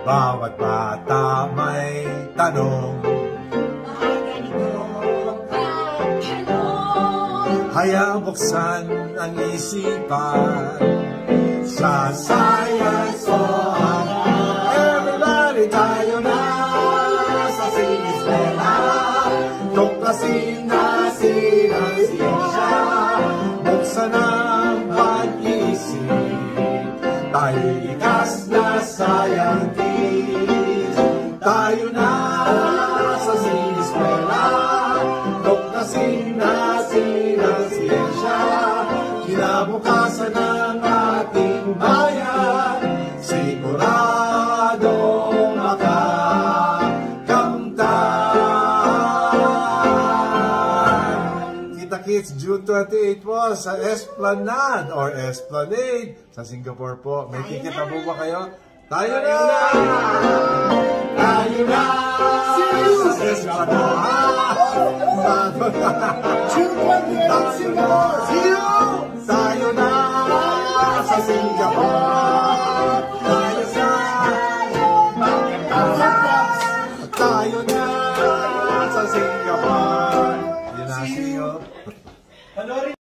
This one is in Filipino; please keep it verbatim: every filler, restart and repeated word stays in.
Bawat bata may tanong, ay ganitong pagtanong. Hayaang buksan ang isipan sa science o art. Everybody, tayo na sa siniskwela, tuklasin natin ang siyensya, buksan ang pag-isip, tayo'y likas na scientist. Tayo na sa siniskwela, tuklasin natin ang siyensya, kinabukasan ng ating bayan, sigurado makakamtan. Kita-kits June twenty-eight po sa Esplanade or Esplanade sa Singapore po. May ticket na po ba kayo? Tayo na! Tayo na! Sa Esplanade! June twenty-eight, Singapore! See you! Tayo na sa Singapore! Tayo na! Tayo na sa Singapore! Yun na, see you!